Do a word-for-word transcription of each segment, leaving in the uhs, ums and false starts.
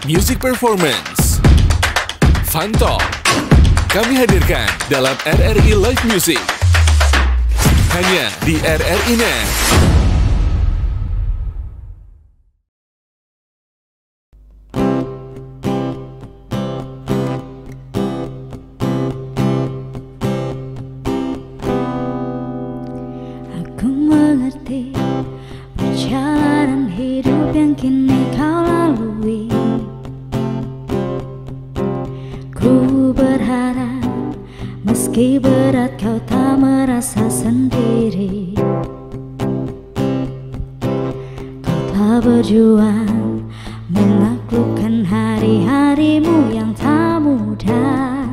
Music Performance, Fun Talk, kami hadirkan dalam R R I Live Music. Hanya di R R I Net. Aku mengerti perjalanan hidup yang kini kau lalui. Ku berharap meski berat kau tak merasa sendiri. Kau telah berjuang menaklukkan hari-harimu yang tak mudah.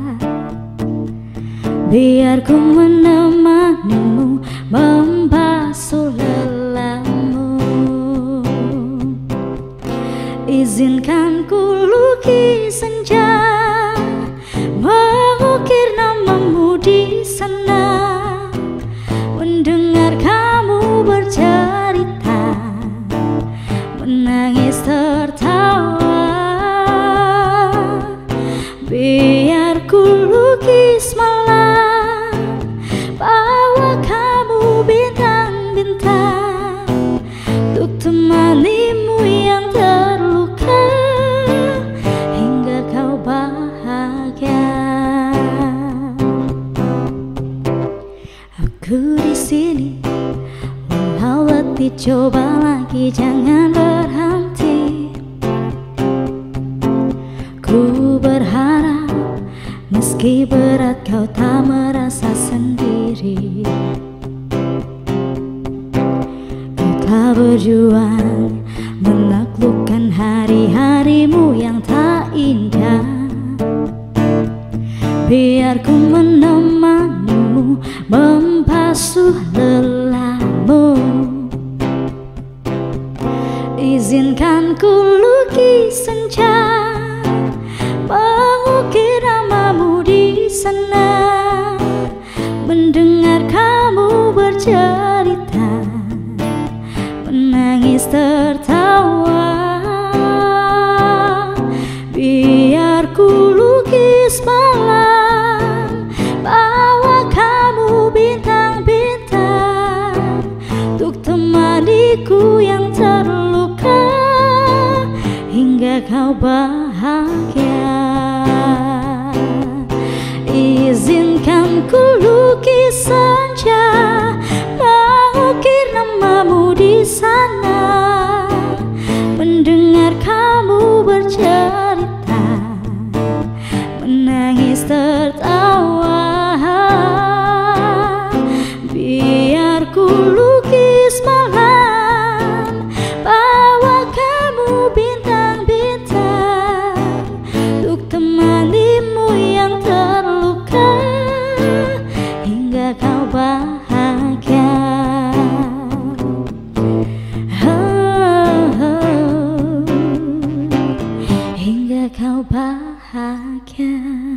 Biar ku menemanimu membasuh lelahmu. Izinkan ku lukis senja, mengukir namamu di sana, mendengar kamu bercerita, menangis tertawa. Biar ku lukis malam, bawa kamu bintang-bintang, untuk temanimu yang terluka hingga kau bahagia. Aku di sini, walau letih coba lagi jangan berhenti. Ku berharap meski berat kau tak merasa sendiri. Kau telah berjuang menaklukkan hari-harimu yang tak indah. Biar ku menemanimu membasuh lelahmu. Izinkan ku lukis senja, mengukir namamu di sana, mendengar kamu bercerita, menangis tertawa. Biar ku lukis malam, bawa kamu bintang-bintang, untuk temaniku yang terluka hingga kau bahagia. Izinkan ku lukis senja, mengukir namamu di sana, mendengar kamu bercerita, menangis tertawa. Biar ku lukis malam, bawa kamu bintang-bintang, untuk temanimu yang terluka hingga kau bahagia. Oh, oh, hingga kau bahagia.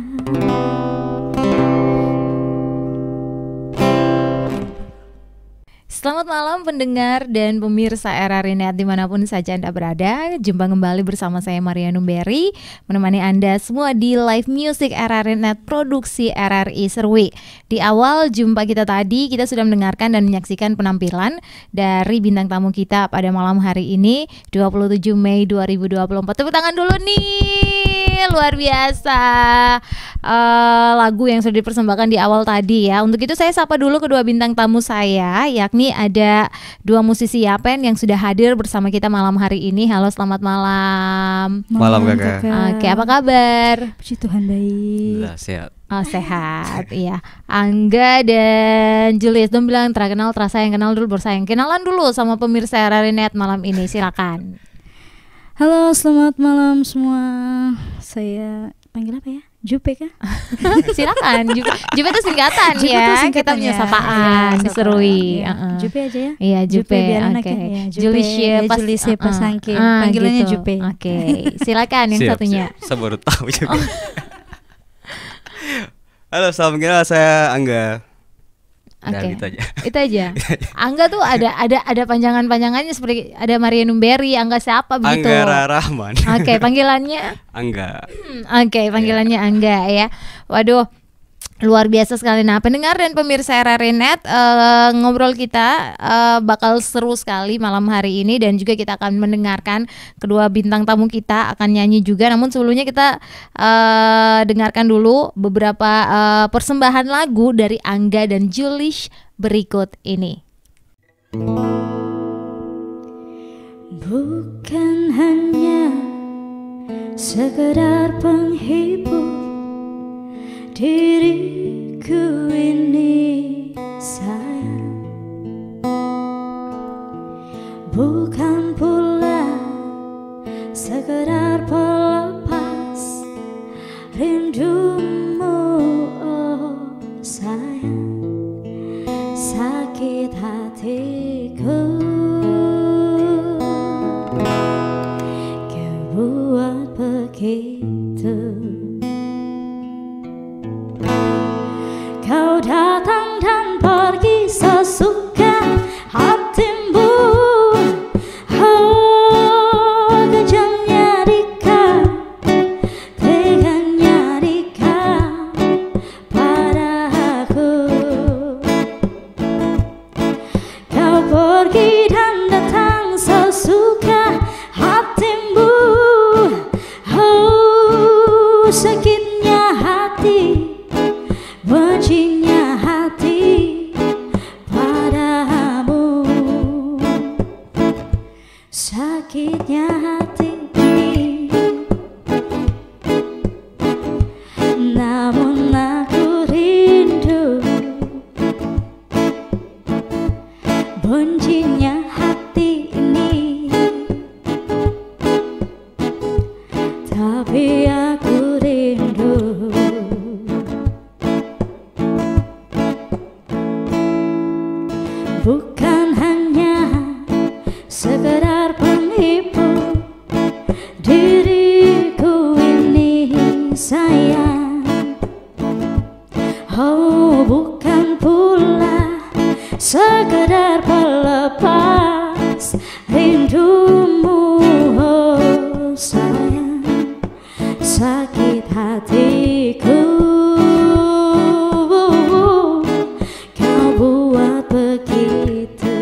Selamat malam pendengar dan pemirsa R R I Net dimanapun saja Anda berada. Jumpa kembali bersama saya Maria Numberi, menemani Anda semua di Live Music R R I Net Produksi R R I Serwi. Di awal jumpa kita tadi, kita sudah mendengarkan dan menyaksikan penampilan dari bintang tamu kita pada malam hari ini, dua puluh tujuh Mei dua ribu dua puluh empat. Tepuk tangan dulu nih, luar biasa. uh, Lagu yang sudah dipersembahkan di awal tadi ya. Untuk itu saya sapa dulu kedua bintang tamu saya, yakni ada dua musisi Yapen yang sudah hadir bersama kita malam hari ini. Halo, selamat malam. Malam, Kakak. Oke, apa kabar? Puji Tuhan baik. Alhamdulillah sehat. Oh, sehat. Iya. Angga dan Julius dong bilang terkenal terasa yang kenal dulu bersayang. Kenalan dulu sama pemirsa R R I Net malam ini, silakan. Halo, selamat malam semua. Saya panggil apa ya? Jupe kah? Silakan. Jupe, Jupe itu singkatan Jupe ya. itu Kita singkatan punya ya. sapaan Ya, diserui. Iya. Uh-uh. Jupe aja ya. Iya, Jupe. biarin Oke. aja ya. Jupe, Juliusnya ya, pas Juliusnya uh-uh. Pasangkin. Ah, Panggilannya gitu. Jupe. Oke. Silakan yang Siap, satunya. siap. Saya baru tahu juga. Halo, salam kenal, saya Angga. Udah Oke. gitu aja. Itu aja. Angga tuh ada ada ada panjangan-panjangannya seperti ada Maria Numberi, Angga siapa begitu. Anggara Rahman. Oke, panggilannya. Angga. Hmm, Oke, panggilannya Angga ya. Waduh, luar biasa sekali. Nah, pendengar dan pemirsa R R I Net, eh, ngobrol kita eh, bakal seru sekali malam hari ini, dan juga kita akan mendengarkan kedua bintang tamu kita akan nyanyi juga. Namun sebelumnya kita eh, dengarkan dulu beberapa eh, persembahan lagu dari Angga dan Julish berikut ini. Bukan hanya sekedar penghibur, diriku ini sayang, bukan pula sekedar pelepas rindumu, oh sayang, sakit hatiku kau buat begitu. Kau datang dan pergi sesuka hatimu. Oh, kejamnya dikau, teganya dikau pada aku. Kau pergi dan datang sesuka hatimu. Oh, sakitnya hati, bencinya hati padamu, sakitnya hati ini. Namun aku rindu, bencinya hati ini. Tapi aku rindu, bukan hanya sekedar penghibur, diriku ini sayang. Oh, bukan pula sekedar pelepas rindumu, oh sayang, sakit hatiku kau buat begitu.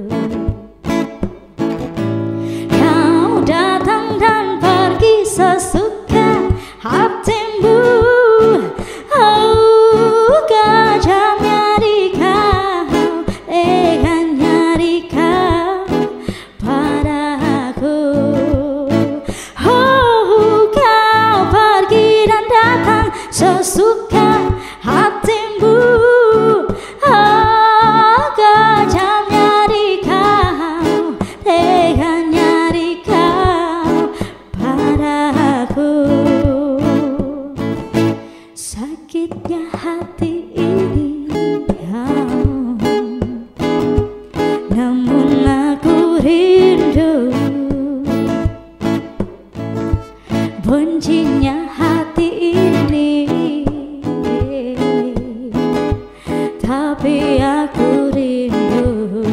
Kau datang dan pergi sesuka hatimu. Oh, kejamnya dikau, teganya dikau padaku. Oh, kau pergi dan datang sesuka hatimu. Oh, kejamnya dikau, teganya dikau padaku. Sakitnya hati ini, oh, namun aku rindu, bencinya hati ini. Tapi aku rindu,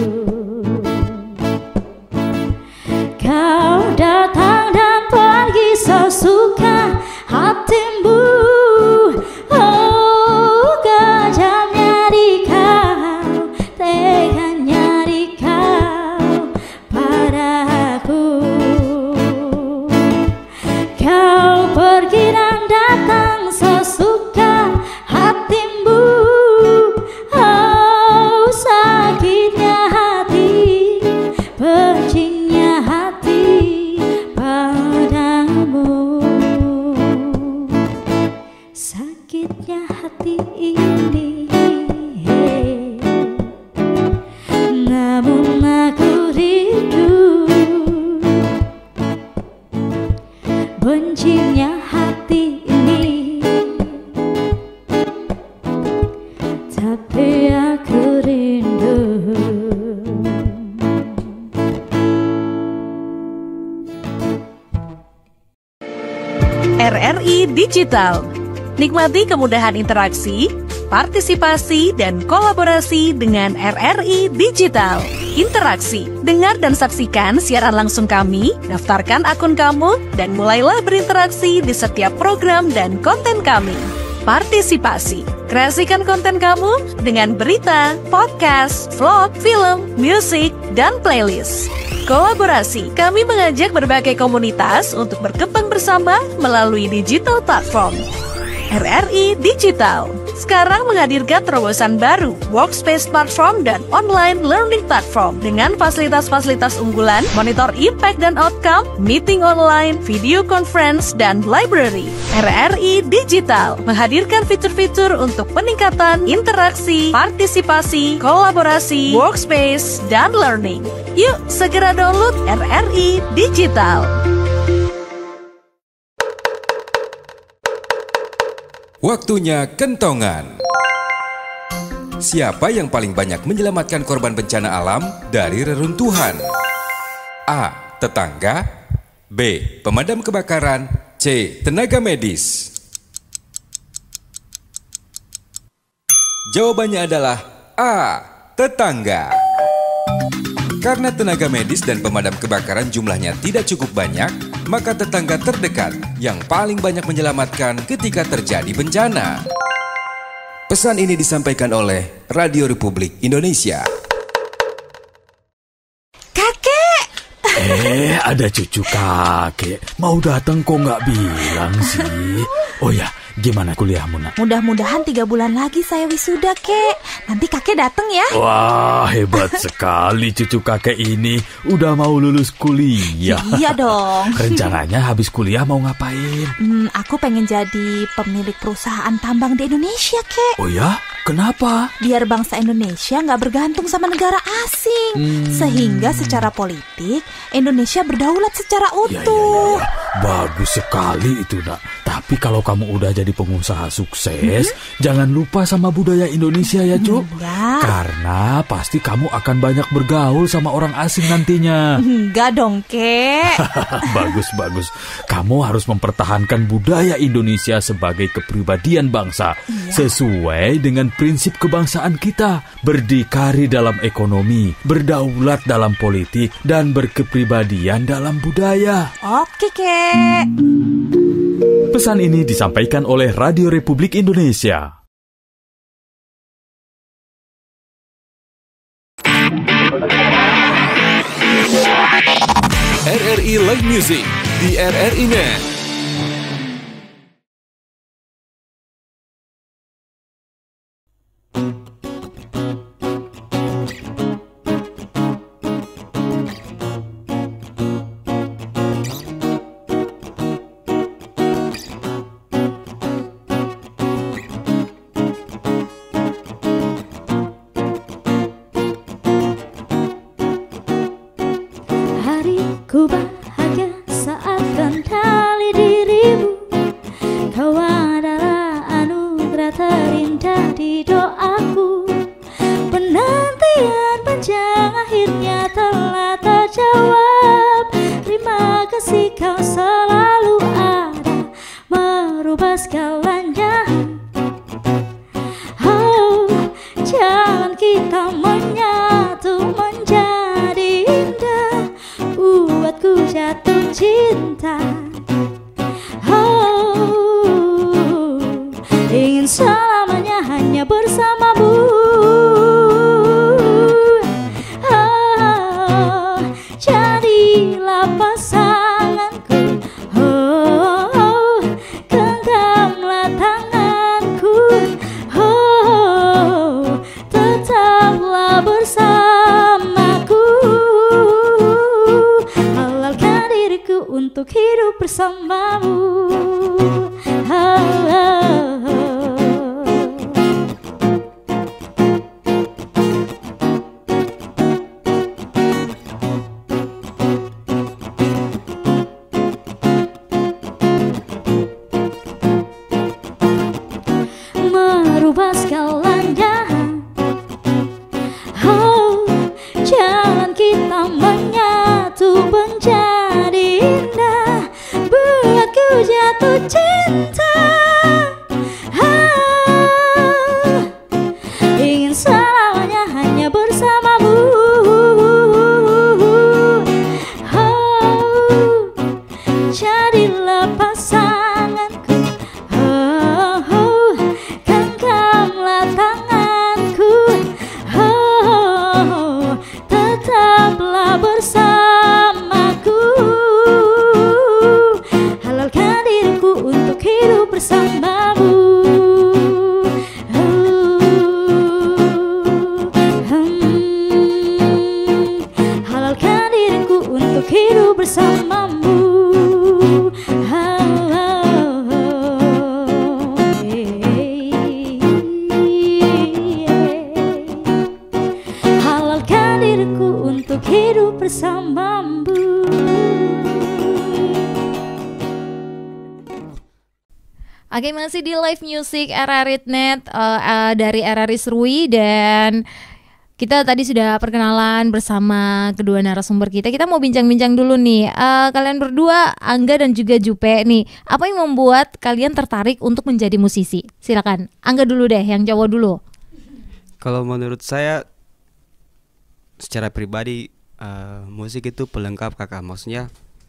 kau datang dan pergi sesuka hatimu. Oh, kejamnya dikau, teganya dikau padaku. Kau pergi dan datang sesuka hatimu. Oh, sakitnya hati, bencinya hati padamu, sakitnya hati ini. Namun aku rindu, bencinya hati ini. Tapi aku rindu. R R I Digital. Nikmati kemudahan interaksi, partisipasi dan kolaborasi dengan R R I Digital. Interaksi, dengar dan saksikan siaran langsung kami, daftarkan akun kamu, dan mulailah berinteraksi di setiap program dan konten kami. Partisipasi, kreasikan konten kamu dengan berita, podcast, vlog, film, musik, dan playlist. Kolaborasi, kami mengajak berbagai komunitas untuk berkembang bersama melalui digital platform. R R I Digital sekarang menghadirkan terobosan baru, workspace platform dan online learning platform dengan fasilitas-fasilitas unggulan, monitor impact dan outcome, meeting online, video conference, dan library. R R I Digital menghadirkan fitur-fitur untuk peningkatan interaksi, partisipasi, kolaborasi, workspace, dan learning. Yuk, segera download R R I Digital. Waktunya kentongan. Siapa yang paling banyak menyelamatkan korban bencana alam dari reruntuhan? A. Tetangga. B. Pemadam kebakaran. C. Tenaga medis. Jawabannya adalah A. Tetangga. Karena tenaga medis dan pemadam kebakaran jumlahnya tidak cukup banyak, maka tetangga terdekat yang paling banyak menyelamatkan ketika terjadi bencana. Pesan ini disampaikan oleh Radio Republik Indonesia. Kakek! Eh, ada cucu kakek. Mau datang kok nggak bilang sih? Oh ya, gimana kuliahmu, Nak? Mudah-mudahan tiga bulan lagi saya wisuda, Kek. Nanti kakek datang ya. Wah, hebat sekali cucu kakek ini. Udah mau lulus kuliah. Iya dong. Rencananya habis kuliah mau ngapain? Hmm, aku pengen jadi pemilik perusahaan tambang di Indonesia, Kek. Oh ya? Kenapa? Biar bangsa Indonesia nggak bergantung sama negara asing. Hmm. Sehingga secara politik, Indonesia berdaulat secara utuh. Ya, ya, ya, ya. Bagus sekali itu, Nak. Tapi kalau kamu udah jadi pengusaha sukses, hmm? jangan lupa sama budaya Indonesia ya, Cuk. Enggak. Karena pasti kamu akan banyak bergaul sama orang asing nantinya. Enggak dong, Kek. Bagus, bagus. Kamu harus mempertahankan budaya Indonesia sebagai kepribadian bangsa. Iya. Sesuai dengan prinsip kebangsaan kita. Berdikari dalam ekonomi, berdaulat dalam politik, dan berkepribadian dalam budaya. Oke, Kek. Pesan ini disampaikan oleh Radio Republik Indonesia. R R I Live Music di R R I Net. Ku bahagia saat kendali dirimu. Kau adalah anugerah terindah di doaku. Penantian panjang akhirnya telah terjawab. Terima kasih kau selalu ada, merubah segalanya. Oh, jalan kita menyatu menjadi indah, buatku jatuh cinta. Oh, ingin selamanya hanya bersamamu. Oh, jadilah pasanganku. Oh, genggamlah tanganku. Oh, tetaplah bersamaku. Halalkan diriku untuk hidup bersamamu. Oh, oh, oh. Merubah segalanya. Oh, jalan kita menyatu menjadi indah, buatku jatuh cinta. jadilah pasanganku. Oh, oh, genggamlah tanganku. Oh, tetaplah bersamaku. Halalkan diriku untuk hidup bersamamu. Oh, hmm, halalkan diriku untuk hidup bersamamu. Halalkan diriku untuk hidup bersamamu. Oke, masih di live music R R I Net uh, uh, dari R R I Serui, dan kita tadi sudah perkenalan bersama kedua narasumber kita. Kita mau bincang-bincang dulu nih. Uh, kalian berdua, Angga dan juga Jupe nih, apa yang membuat kalian tertarik untuk menjadi musisi? Silakan, Angga dulu deh, yang cowok dulu. Kalau menurut saya, secara pribadi uh, musik itu pelengkap kakak. Maksudnya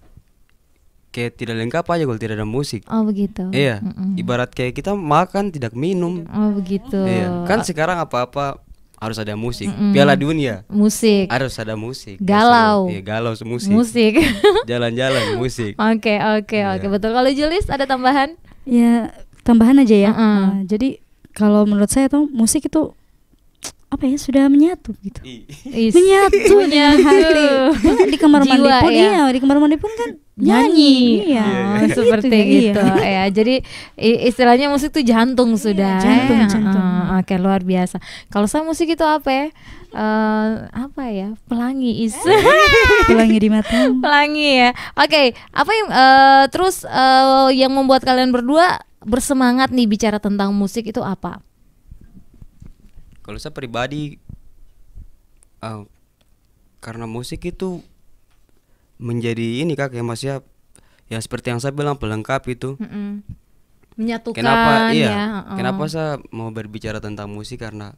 kayak tidak lengkap aja kalau tidak ada musik. Oh begitu. Iya. Mm-mm. Ibarat kayak kita makan tidak minum. Oh begitu. Iya. Kan sekarang apa-apa harus ada musik. Mm-mm. Piala Dunia Musik. harus ada musik. Galau. Iya, galau musik. Musik. Jalan-jalan musik. Oke oke Iya. oke, betul. Kalau Julis ada tambahan? Ya tambahan aja ya. Mm-mm. Nah, jadi kalau menurut saya tuh musik itu apa ya, sudah menyatu gitu. Is. Menyatu dengan hati. Di kamar mandi Jiwa, pun ya. iya, di kamar mandi pun kan Nyanyi. nyanyi. Iya. Oh, seperti Gitu, itu iya. ya. Jadi i- istilahnya musik tuh jantung sudah. jantung, ya. jantung. Ah, Oke, luar biasa. Kalau saya musik itu apa ya? Eh, apa ya? Pelangi is. Pelangi di mata. Pelangi ya. Oke, apa yang eh, terus eh, yang membuat kalian berdua bersemangat nih bicara tentang musik itu apa? Kalau saya pribadi, uh, karena musik itu menjadi ini kak, ya maksudnya ya seperti yang saya bilang pelengkap itu. Mm-mm. Menyatukan. Kenapa? Iya. Ya, uh-uh. Kenapa saya mau berbicara tentang musik, karena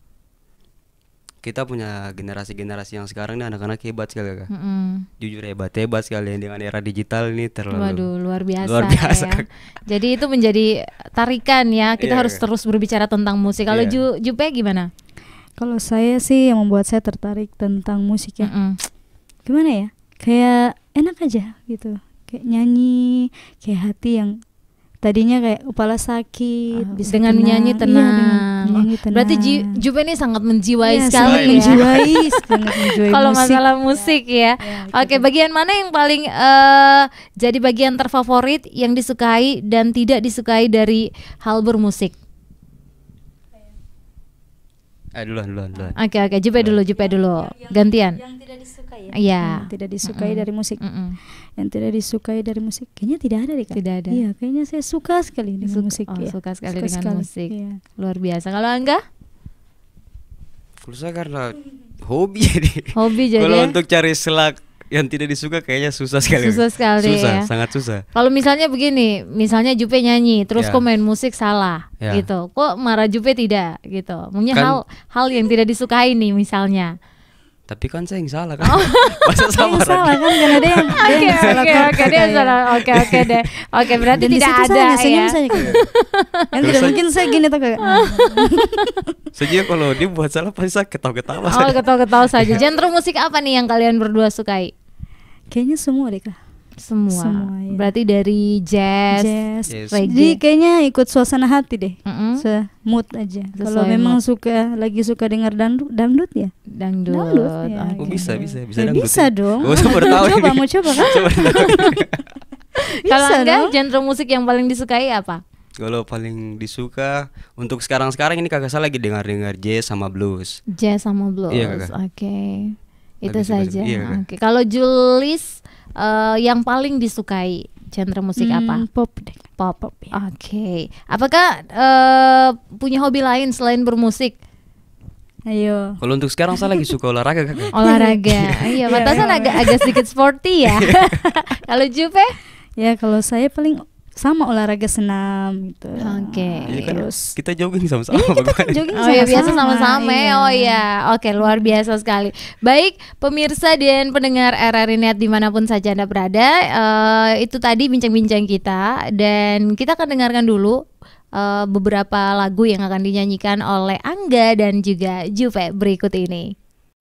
kita punya generasi-generasi yang sekarang ini anak-anak hebat sekali kak. Mm-mm. Jujur hebat-hebat sekali dengan era digital ini terlalu. Waduh, luar biasa, luar biasa. ya. Jadi itu menjadi tarikan ya. Kita Iya, harus iya. terus berbicara tentang musik. Kalau Iya. Ju, Jupe gimana? Kalau saya sih yang membuat saya tertarik tentang musik ya. Mm-mm. Gimana ya? Kayak enak aja gitu. Kayak nyanyi, kayak hati yang tadinya kayak kepala sakit, Oh, bisa dengan tenang. menyanyi Iya, tenang. dengan menyanyi Oh, berarti tenang. Ji- Jupe ini sangat menjiwai Iya, sekali sangat ya. menjiwai, sangat menjiwai Kalau musik. masalah musik ya. Ya, Oke, gitu. bagian mana yang paling eh, jadi bagian terfavorit yang disukai dan tidak disukai dari hal bermusik? Eh duluan, duluan, duluan. Oke oke, Jupe dulu, Jupe dulu. Gantian. Yang tidak disukai ya. Iya. Yang tidak disukai dari musik. Mm-mm. Yang tidak disukai dari musik kayaknya tidak ada deh Kak. Tidak ada. Iya, kayaknya saya suka sekali dengan Suka- musik oh, ya. suka sekali dengan musik. Iya. Luar biasa. Kalau Angga? Kalau saya karena hobi jadi. Hobi jadi. Kalau ya? untuk cari selak yang tidak disuka kayaknya susah sekali. Susah sekali Susah, ya. sangat susah. Kalau misalnya begini, misalnya Jupe nyanyi, terus Ya. kok main musik salah, Ya. gitu. Kok marah Jupe tidak, gitu. Mungkin Kan- hal hal yang tidak disukai nih, misalnya. Tapi kan saya yang salah kan. Masa Saya sama yang salah kan karena dia yang dia Oke yang salah oke kan. oke dia Iya. salah. Oke oke deh. Oke, berarti Dan di tidak situ ada saya hanya senyum ya. saja Kak. Kan tidak mungkin saya gini tuh Kak. Sejak kalau dia buat salah pasti saya ketawa-ketawa. Oh, saja. ketawa-ketawa saja. Genre musik apa nih yang kalian berdua sukai? Kayaknya semua deh Kak. Semua. Semua, iya. Berarti dari jazz, Jazz. Yes. reggae. Jadi kayaknya ikut suasana hati deh. Mm-mm. Se mood aja. Kalau Sesuai memang mood. suka lagi suka dengar dangdut, dangdut ya. Dangdut. Dangdut, ya. Oh Oke. bisa, bisa, bisa Ya, dangdut bisa ya? dong. Oh, saya baru tahu Mau coba, ini. mau coba kan? Saya baru tahu. Kalau Bisa Angga, dong. genre musik yang paling disukai apa? Kalau paling disuka untuk sekarang-sekarang ini kakak saya lagi dengar-dengar jazz sama blues. Jazz sama blues. Iya, Kakak. Oke. Itu Lagi suka saja. seperti- iya, Kakak. Oke. Kalau Julis eh, yang paling disukai genre musik Hmm, apa? Pop deh. Pop. Pop, ya. Oke. Apakah eh, punya hobi lain selain bermusik? Ayo. Kalau untuk sekarang saya lagi suka olahraga kakak. Olahraga. Iya, batasan agak agak sedikit sporty ya. Kalau Jupe? Ya kalau saya paling sama olahraga senam gitu. Oke. Iya kan, Terus kita jogging sama-sama. iya kita kan bagaimana? jogging Oh ya biasa sama-sama, sama-sama. iya. Oh ya, oke luar biasa sekali. Baik pemirsa dan pendengar R R I Net dimanapun saja Anda berada, eh, itu tadi bincang-bincang kita dan kita akan dengarkan dulu eh, beberapa lagu yang akan dinyanyikan oleh Angga dan juga Juve berikut ini.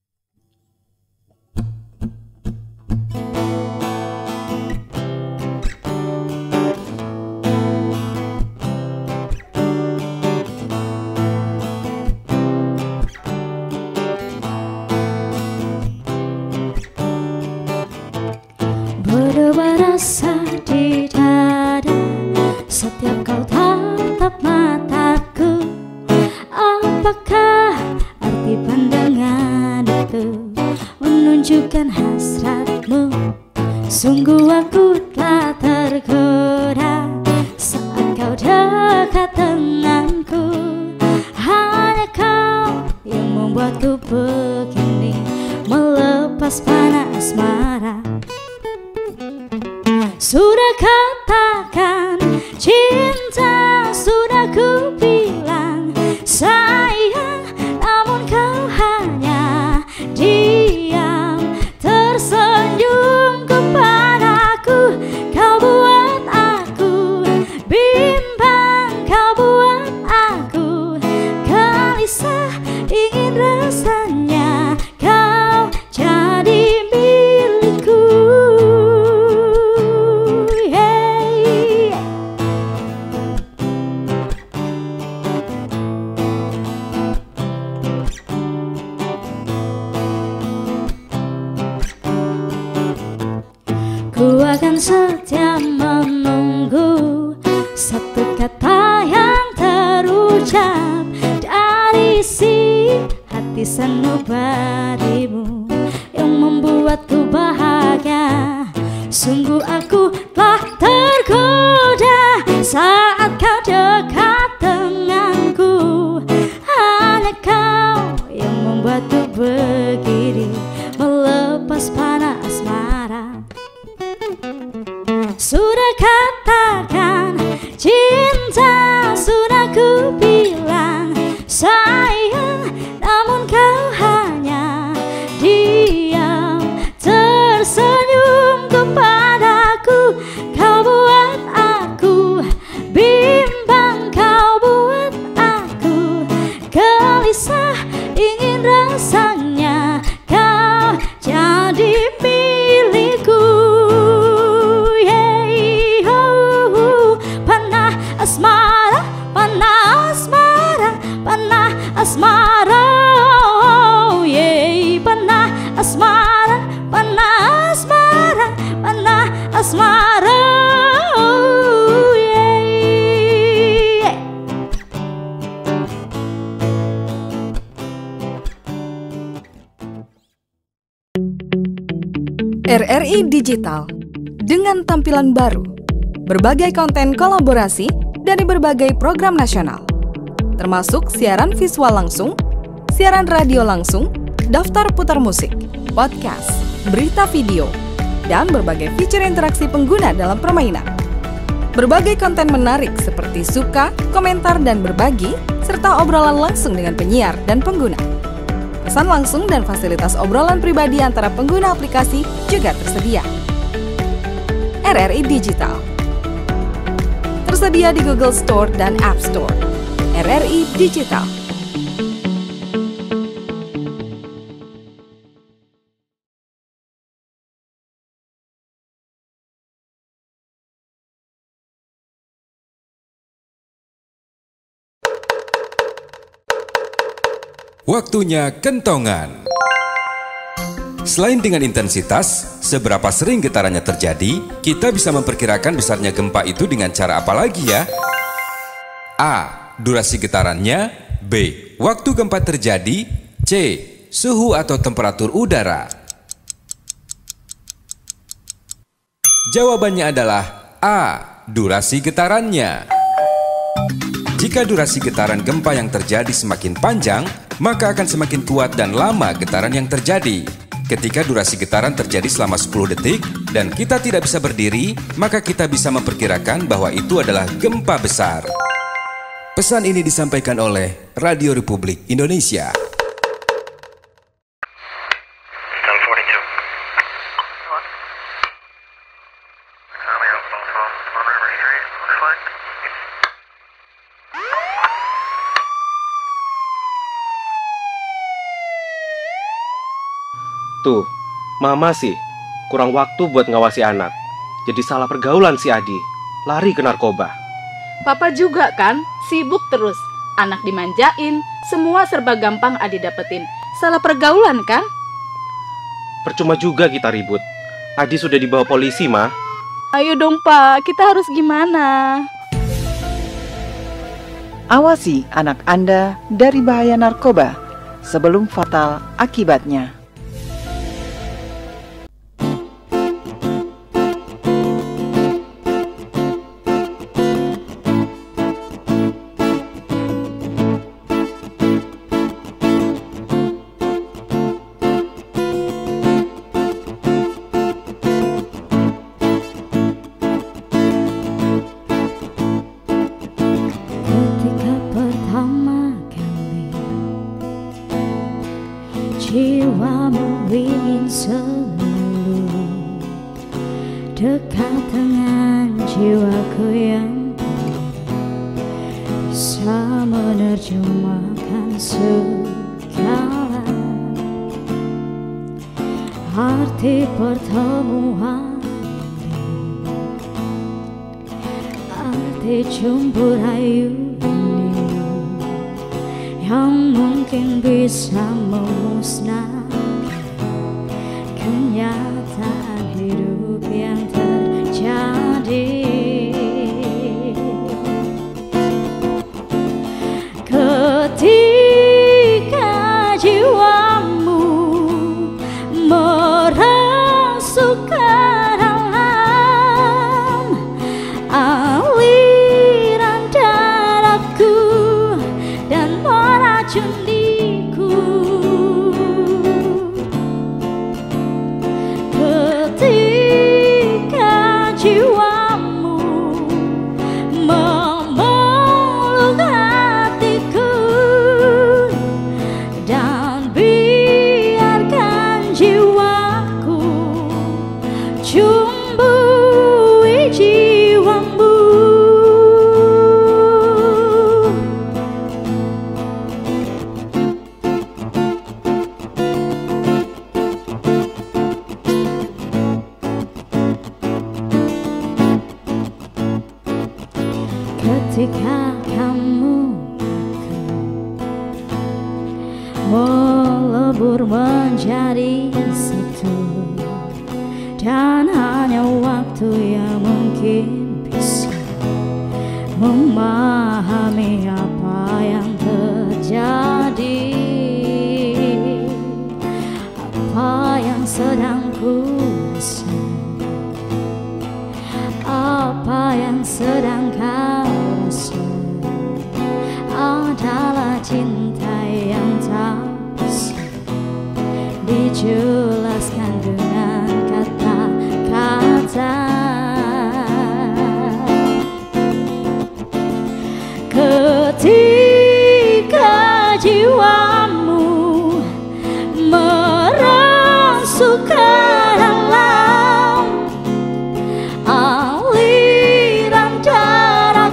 Berdua rasa di dada setiap kau tatap mataku. Apakah arti pandangan itu menunjukkan hasratmu? Sungguh aku telah tergoda saat kau dekat denganku. Hanya kau yang membuatku begini, melepas panas marah. Sudah katakan cinta, sudah ku bilang sayang, namun kau hanya diam, tersenyum kepadaku. Kau buat aku bimbang, kau buat aku gelisah, ingin rasanya kau jadi milikku. Ku akan setia menunggu satu kata yang terucap dari isi hati sanubarimu yang membuatku bahagia. Sungguh aku telah tergoda saat kau dekat denganku. Hanya kau yang membuatku begini, melepas panas marah. Sudah katakan cinta, sudah ku bilang sayang, namun kau hanya diam, tersenyum kepadaku. Kau buat aku bimbang, kau buat aku gelisah, ingin rasanya kau jadi milikku. Asmara, panah asmara, panah asmara, oh yeah. Panah asmara, panah asmara, panah asmara, oh yeah. R R I Digital dengan tampilan baru, berbagai konten kolaborasi dari berbagai program nasional, termasuk siaran visual langsung, siaran radio langsung, daftar putar musik, podcast, berita video, dan berbagai fitur interaksi pengguna dalam permainan. Berbagai konten menarik seperti suka, komentar, dan berbagi, serta obrolan langsung dengan penyiar dan pengguna. Pesan langsung dan fasilitas obrolan pribadi antara pengguna aplikasi juga tersedia. R R I Digital tersedia di Google Store dan App Store. R R I Digital. Waktunya kentongan. Selain dengan intensitas, seberapa sering getarannya terjadi, kita bisa memperkirakan besarnya gempa itu dengan cara apa lagi ya? A. Durasi getarannya. B. Waktu gempa terjadi. C. Suhu atau temperatur udara. Jawabannya adalah A. Durasi getarannya. Jika durasi getaran gempa yang terjadi semakin panjang, maka akan semakin kuat dan lama getaran yang terjadi. Ketika durasi getaran terjadi selama sepuluh detik dan kita tidak bisa berdiri, maka kita bisa memperkirakan bahwa itu adalah gempa besar. Pesan ini disampaikan oleh Radio Republik Indonesia. Tuh, mama sih kurang waktu buat ngawasi anak. Jadi salah pergaulan si Adi, lari ke narkoba. Papa juga kan, sibuk terus. Anak dimanjain, semua serba gampang Adi dapetin. Salah pergaulan kan? Percuma juga kita ribut. Adi sudah dibawa polisi, Ma. Ayo dong Pak, kita harus gimana? Awasi anak Anda dari bahaya narkoba sebelum fatal akibatnya. Jiwamu ingin selalu dekat dengan jiwaku yang bisa menerjemahkan segala arti pertemuan, arti jumpa rayu yang mungkin bisa memusnahkan kenyataan hidup yang terjadi. Ketika jiwamu merasuk ke dalam aliran darahku dan meracun diriku, ketika jiwamu memeluk hatiku dan biarkan jiwaku cumbui jiwamu. Ketika kamu melebur menjadi satu, dan hanya waktu yang mungkin bisa memahami apa yang terjadi, apa yang sedang ku rasa, apa yang sedang kau rasa adalah cinta yang tak bisa dijelaskan dengan kata-kata. Ketika jiwamu merasuk ke dalam aliran darah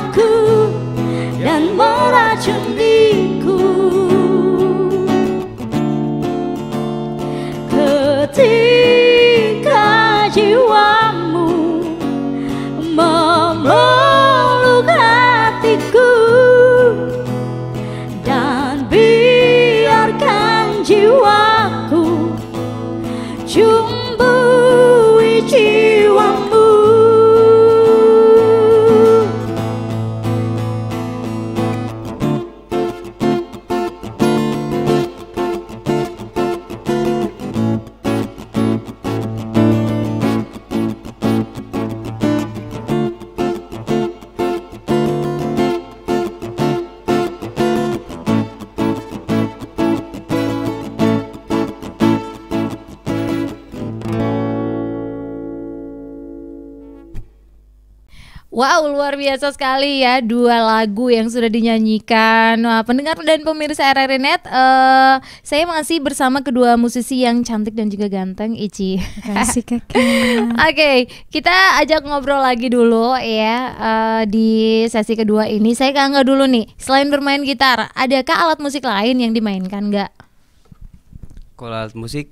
Wow, luar biasa sekali ya, dua lagu yang sudah dinyanyikan. Wah, pendengar dan pemirsa R R I Net, uh, saya masih bersama kedua musisi yang cantik dan juga ganteng, Ici. Kasih kakak. Oke, okay, kita ajak ngobrol lagi dulu ya uh, di sesi kedua ini. Saya ke Angga dulu nih. Selain bermain gitar, adakah alat musik lain yang dimainkan nggak? Kalau alat musik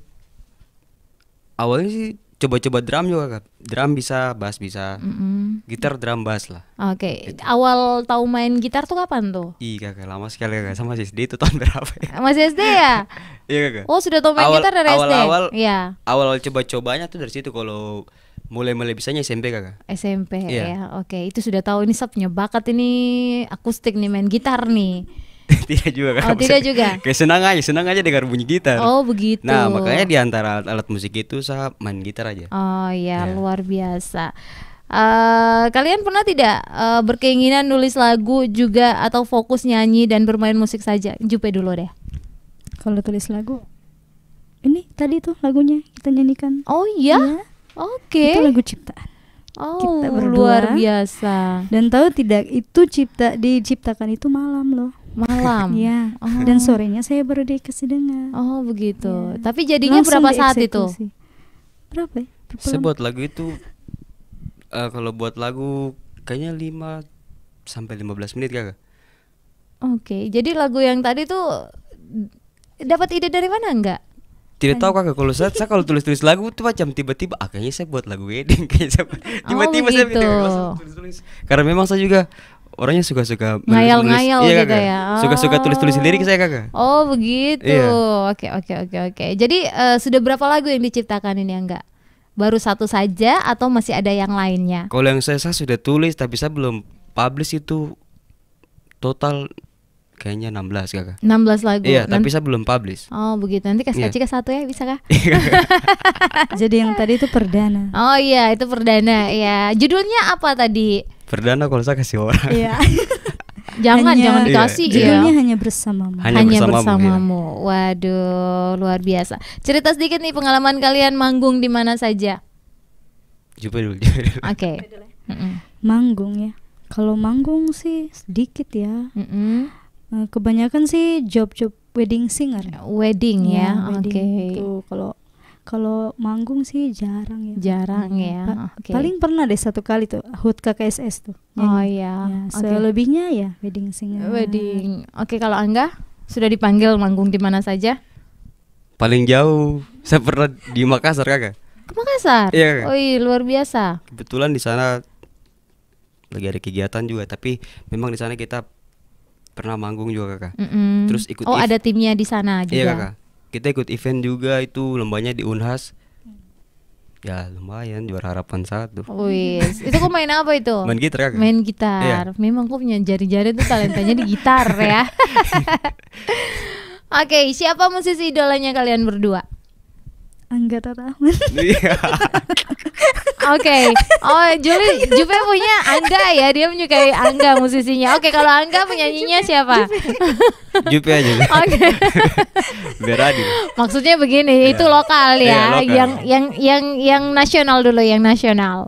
awalnya sih coba-coba drum juga, Kak. Drum bisa, bass bisa. Mm-mm. Gitar, drum, bass lah. Oke, okay. Awal tahu main gitar tuh kapan tuh? Iya, Kakak, lama sekali, Kakak. Sama S D itu tahun berapa ya? Masih S D ya? Iya, Kakak. Oh, sudah tahu main awal, gitar dari awal, S D? Awal, iya. Awal-awal coba-cobanya tuh dari situ. Kalau mulai-mulai bisanya S M P, Kakak. S M P iya. Ya. Oke, itu sudah tahu ini punya bakat ini akustik nih, main gitar nih. Tidak juga, Kak. Oh, tidak juga. Kayak senang aja, senang aja dengar bunyi gitar. Oh, begitu. Nah, makanya di antara alat-alat musik itu saya main gitar aja. Oh ya, ya. Luar biasa. Uh, kalian pernah tidak uh, berkeinginan nulis lagu juga atau fokus nyanyi dan bermain musik saja? Jupe dulu deh. Kalau tulis lagu, ini tadi tuh lagunya kita nyanyikan. Oh iya? Ya. Oke. Okay. Itu lagu ciptaan. Oh, kita luar biasa. Dan tahu tidak, itu cipta diciptakan itu malam loh. Malam. Ya. Oh. Dan sorenya saya baru dikasih dengar. Oh, begitu. Ya. Tapi jadinya langsung berapa saat itu? Berapa ya? Saya buat lagu itu uh, kalau buat lagu kayaknya lima sampai lima belas menit, Kakak. Oke, okay. Jadi lagu yang tadi tuh dapat ide dari mana enggak? Tidak tahu, Kakak. Kalau saya, saya kalau tulis-tulis lagu tuh macam tiba-tiba ah, kayaknya saya buat lagu wedding kayaknya tiba-tiba oh, saya tulis-tulis. Karena memang saya juga orangnya suka-suka ngayal-ngayal iya, gitu ya. Oh. Suka-suka tulis-tulis lirik saya, Kakak. Oh, begitu. Iya. Oke, oke, oke, oke. Jadi uh, sudah berapa lagu yang diciptakan ini enggak? Baru satu saja atau masih ada yang lainnya? Kalau yang saya, saya sudah tulis tapi saya belum publish itu total kayaknya enam belas, Kakak. enam belas lagu. Iya, Nanti... tapi saya belum publish. Oh, begitu. Nanti kasih yeah. Cika satu ya, bisa kah? Jadi yang tadi itu perdana. Oh iya, itu perdana ya. Judulnya apa tadi? Perdana kalau saya kasih orang. Iya. Jangan, hanya, jangan dikasih iya. Judulnya ya. hanya bersamamu. Hanya, hanya bersamamu. bersamamu. Ya. Waduh, luar biasa. Cerita sedikit nih pengalaman kalian manggung di mana saja. Coba dulu. Oke. Okay. Manggung ya. Kalau manggung sih sedikit ya. Mm-mm. Kebanyakan sih job-job wedding singer. Wedding ya. ya Oke. Okay. Kalau kalau manggung sih jarang ya. Jarang hmm. ya. Pa- okay. Paling pernah deh satu kali tuh H U T K K S S tuh. Oh iya. Ya, okay. Selebihnya ya wedding singer. Wedding. Oke, okay, kalau Angga sudah dipanggil manggung di mana saja? Paling jauh saya pernah di Makassar, Kakak. Ke Makassar? Iya. Oh iya, luar biasa. Kebetulan di sana lagi ada kegiatan juga, tapi memang di sana kita pernah manggung juga, Kakak. Mm-mm. Terus ikut Oh, ev- ada timnya di sana juga. Iya, Kakak. Kita ikut event juga itu lombanya di Unhas. Ya lumayan juara harapan satu. Wis, itu kok main apa itu? Main gitar, Kakak. Main gitar. Iya. Memang kok punya jari-jari tuh talentanya di gitar ya. Oke, okay, siapa musisi idolanya kalian berdua? Angga Rahman. Oke, okay. Oh Juli, Jupe punya Angga ya, dia menyukai Angga musisinya. Oke, okay, kalau Angga penyanyinya siapa? Jupe aja. Oke. Okay. Biar adil. Maksudnya begini, ya. Itu lokal ya, ya lokal. yang yang yang yang nasional dulu, yang nasional.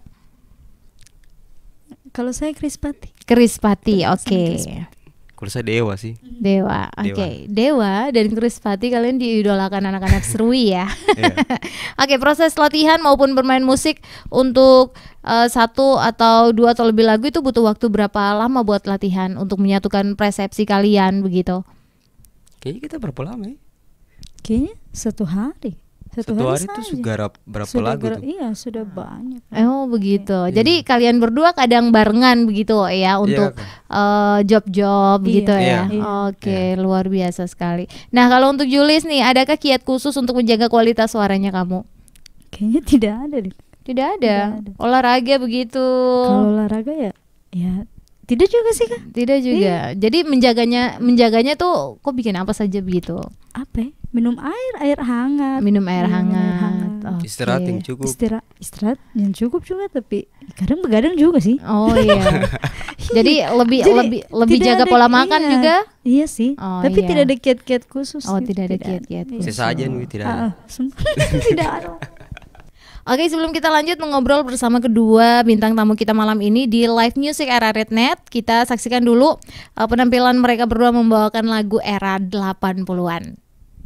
Kalau saya Krispati. Krispati, oke. Okay. Kalau saya Dewa sih. Dewa, oke. Okay. Dewa dan Krispati kalian diidolakan anak-anak Serui ya. Oke, okay, proses latihan maupun bermain musik untuk uh, satu atau dua atau lebih lagu itu butuh waktu berapa lama buat latihan untuk menyatukan persepsi kalian begitu? Kayaknya kita berapa lama ya? Kayaknya satu hari. Satu, satu hari itu sudah berapa sudah lagu ber- tuh? Iya, sudah banyak. Oh, begitu. Iya. Jadi kalian berdua kadang barengan begitu ya untuk iya, uh, job-job iya, gitu ya. Iya. Oke, okay, iya. Luar biasa sekali. Nah, kalau untuk Julis nih, adakah kiat khusus untuk menjaga kualitas suaranya kamu? Kayaknya tidak ada deh. Tidak ada. Tidak ada. Olahraga begitu. Kalau olahraga ya, ya tidak juga sih, Kak. Tidak juga. Iya. Jadi menjaganya menjaganya tuh kok bikin apa saja begitu? Apa ya? Minum air, air hangat. Minum air Minum hangat. Air hangat. Okay. Istirahat yang cukup. Istirahat, istirahat yang cukup juga, tapi kadang begadang juga sih. Oh iya. Jadi lebih Jadi, lebih lebih jaga ada, pola makan iya, juga. Iya sih. Oh, tapi iya. tidak ada kiat-kiat khusus. Oh, gitu. tidak ada kiat-kiat khusus. Sesajen tidak ada. Ah, tidak ada. Oke, sebelum kita lanjut mengobrol bersama kedua bintang tamu kita malam ini di Live Music R R I Net, kita saksikan dulu uh, penampilan mereka berdua membawakan lagu era delapan puluhan.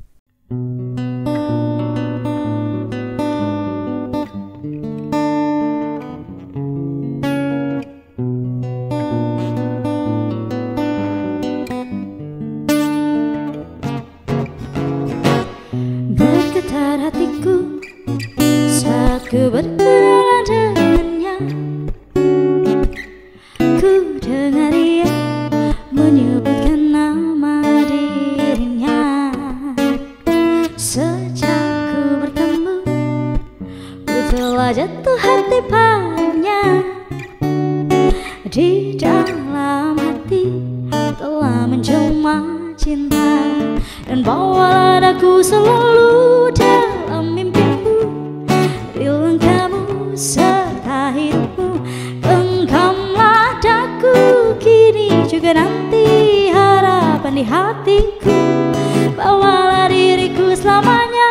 Bergetar hatiku saat ku berkenalan dengannya. Ku dengar dia menyebutkan nama dirinya. Sejak ku bertemu, ku telah jatuh hati padanya. Di dalam hati telah menjelma cinta, dan bawalah aku selalu dalam mimpimu. Bilang kamu serta hidupmu, genggamlah daku kini juga nanti, harapan di hatiku. Bawalah diriku selamanya.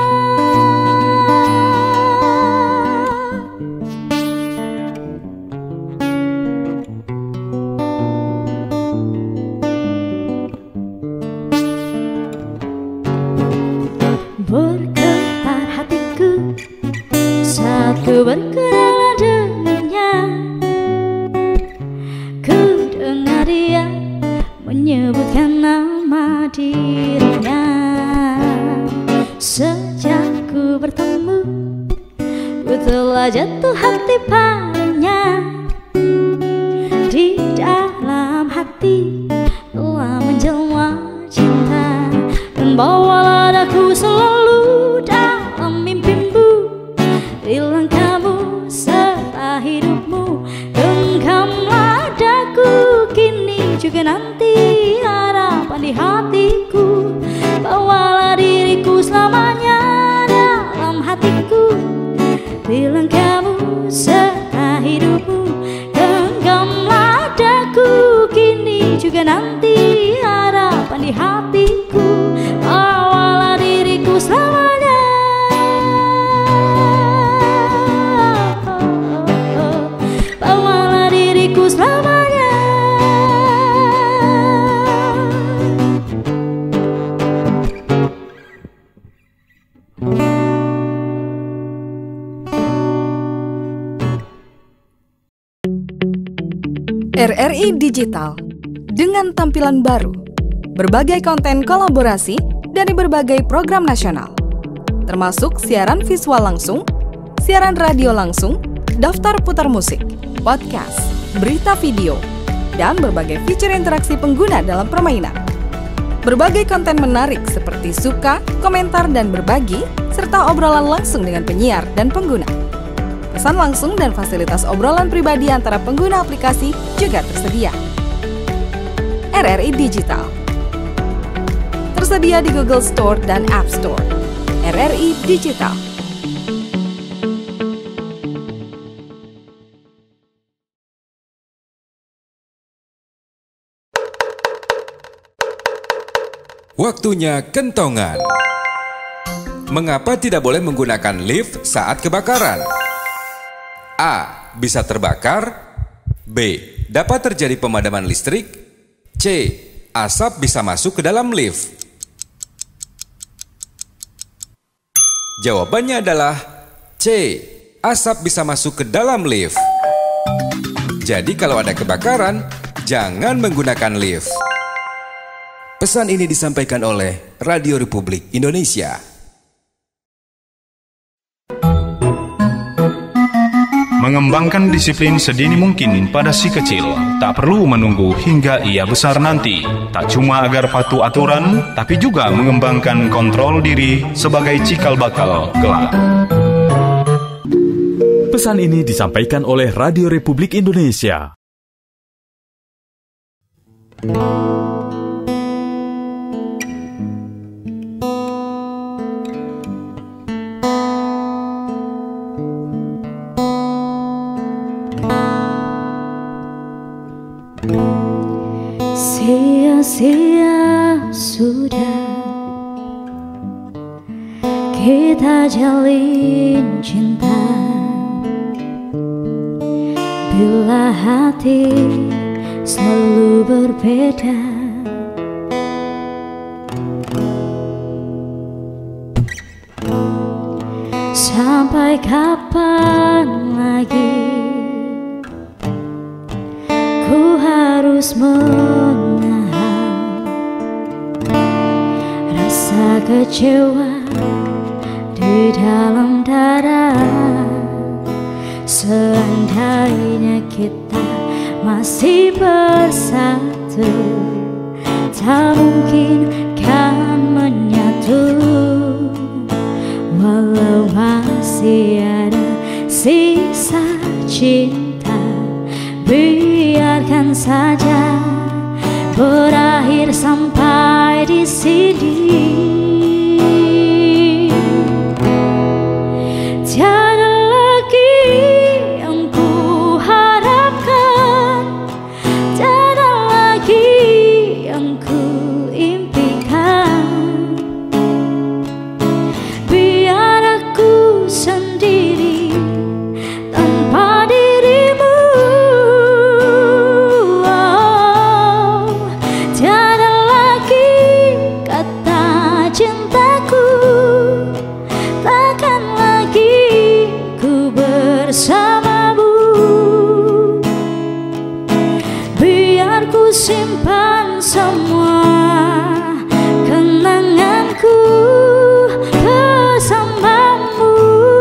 Bergetar hatiku saat ku berkenalan dengannya. Ku dengar dia menyebutkan nama dirinya. Sejak ku bertemu, ku telah jatuh hati padanya. Di dalam hati telah menjelma cinta, dan bawalah aku selalu dalam mimpimu. Bilang kamu serta hidupmu, genggamlah daku kini juga nanti, harapan di hatiku. Bawalah diriku selamanya dalam hatiku. Bilang kamu serta hidupmu, genggamlah daku kini juga nanti, harapan di hatiku. Bawalah diriku selamanya. Bawalah diriku selamanya. R R I Digital dengan tampilan baru, berbagai konten kolaborasi dari berbagai program nasional, termasuk siaran visual langsung, siaran radio langsung, daftar putar musik, podcast, berita video, dan berbagai fitur interaksi pengguna dalam permainan. Berbagai konten menarik seperti suka, komentar, dan berbagi, serta obrolan langsung dengan penyiar dan pengguna. Pesan langsung dan fasilitas obrolan pribadi antara pengguna aplikasi juga tersedia. R R I Digital tersedia di Google Store dan App Store. R R I Digital. Waktunya kentongan. Mengapa tidak boleh menggunakan lift saat kebakaran? A. Bisa terbakar. B. Dapat terjadi pemadaman listrik. C. Asap bisa masuk ke dalam lift. Jawabannya adalah C. Asap bisa masuk ke dalam lift. Jadi kalau ada kebakaran, jangan menggunakan lift. Pesan ini disampaikan oleh Radio Republik Indonesia. Mengembangkan disiplin sedini mungkin pada si kecil, tak perlu menunggu hingga ia besar nanti. Tak cuma agar patuh aturan, tapi juga mengembangkan kontrol diri sebagai cikal bakal kelak. Pesan ini disampaikan oleh Radio Republik Indonesia. Sia-sia sudah kita jalin cinta, Bila hati selalu berbeda, sampai kapan lagi ku harus menahan rasa kecewa di dalam dada. Seandainya kita masih bersatu, tak mungkin kan menyatu. Walau masih ada sisa cinta, biarkan saja berakhir sampai di sini. Tiada lagi yang ku harapkan, tiada lagi yang ku impikan. Biar aku sendiri tanpa dirimu. Oh, tiada lagi kata cintaku, takkan lagi ku bersamamu. Biar ku simpan semua kenanganku bersamamu.